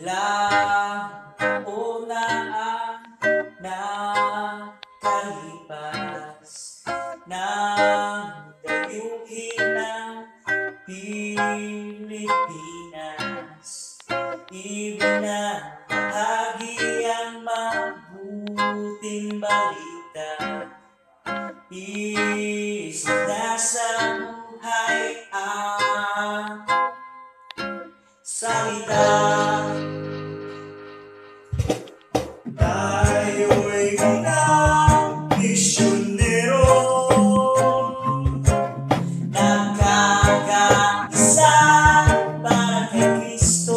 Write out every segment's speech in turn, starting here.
Ilang taon na ang nakalipas nang dayuhin ng Pilipinas. Ibinahagi ang mabuting balita, isip na sa buhay ang salita. Tayo'y unang misyonero, nagkakaisa para kay Kristo.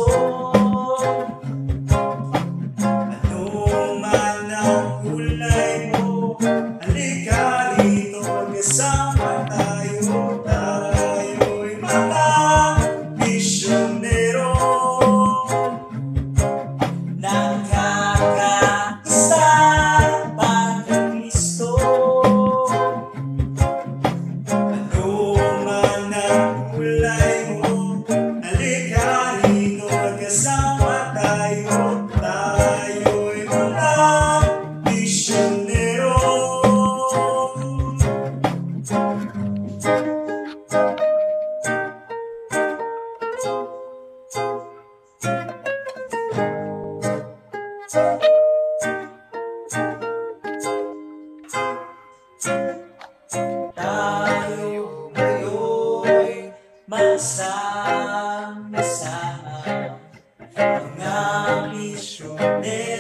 Ano man ang kulay mo, halika rito, magkasama tayo. Tayo'y mga misyonero, nagkakaisa para kay Kristo. Ano man ang kulay mo, halika rito, magkasama tayo. Tayo'y mga misyonero. Tayo ngayon magsama-sama, mga misyonero.